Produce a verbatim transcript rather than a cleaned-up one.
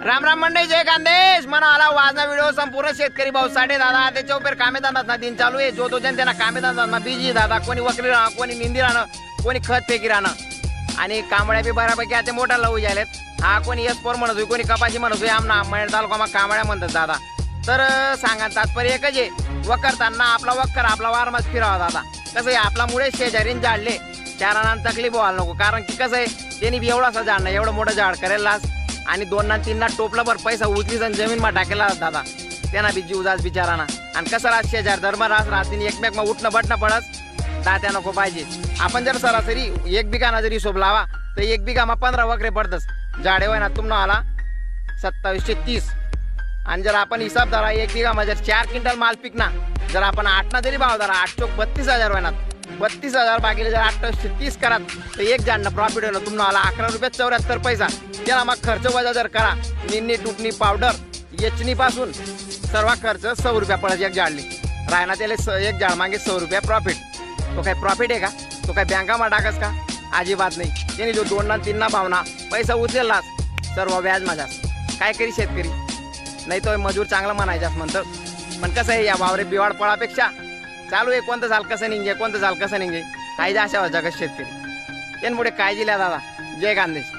राम राम मंडळी, जय खानदेश. मना आला वाजना व्हिडिओ संपूर्ण शेतकरी भाऊ साडे दादा त्याच्या उपर कामे धंदा ना दिन चालू आहे. जो तो जनतेना कामे धंदा ना बिजी दादा, कोणी वकरी राहणं, कोणी निंदी राहणं, कोणी खत फेकी राहणं आणि कांबळ्या बी बऱ्यापैकी आता मोठा लावू जायलेत. हा कोणी एसपोर म्हणत होय, कोणी कपाशी म्हणत होय. आमना मळ तालुका कांबळ्या म्हणतात दादा. तर सांगा तात्पर्य एकच आहे, वकरताना आपला वक्कर आपला वारमाच फिरावा दादा. कसं आहे, आपला मुळे शेजारीन जाडले चारांना तकलीफ व्हायला नको. कारण की कसं आहे, त्यांनी बी एवढासा झाड नाही, एवढं मोठं झाड करायला आणि दोन ना तीन ना टोपला भर पैसा उचलीस आणि जमीन मा टाकेला दादा. त्यांना बी जीव जास बिचाराना. आणि कसं राज शेजार धर्म रास राहतील एकमेक मग उठणं बटणं पडस दात्या नको पाहिजे. आपण जर सरासरी एक बिघाना जरी हिशोब लावा तर एक बिघा मग पंधरा वगैरे पडतस. झाडे होय ना तुम्हाला आला सत्तावीसशे तीस. आणि जर आपण हिसाब धरा एक बिघा म्हणजे चार क्विंटल माल पिकना, जर आपण आठ ना जरी भाव धरा आठ चौक बत्तीस हजार होणार. बत्तीस हजार बाकीले जर अठ्ठावीसशे तीस करा तर एक झाडनं प्रॉफिट होणार तुम्हाला आला अकरा रुपये चौऱ्याहत्तर पैसा. त्याला मग खर्च वजा जर करा, निन्नी टुपणी पावडर येचणी पासून सर्व खर्च सौ रुपया पडत एक झाडली. रायना त्याला एक झाड मागे सौ रुपया प्रॉफिट. तो काय प्रॉफिट आहे का? तो काय बँकामा टाकस का? अजिबात नाही. त्याने जो दोन ना तीन ना भावना पैसा उचललास सर्व व्याज माझा. काय करी शेतकरी? नाही तो मजूर चांगला म्हणायचाच म्हणतं. पण कसं आहे, या वावरे बिवाड पळापेक्षा चालू आहे कोणतं झाल कसं निघे, कोणतं झाल कसं निघे, काही अशा जगात शेतकरी. त्यांमुळे काळजी लिहा दादा. जय खानदेश.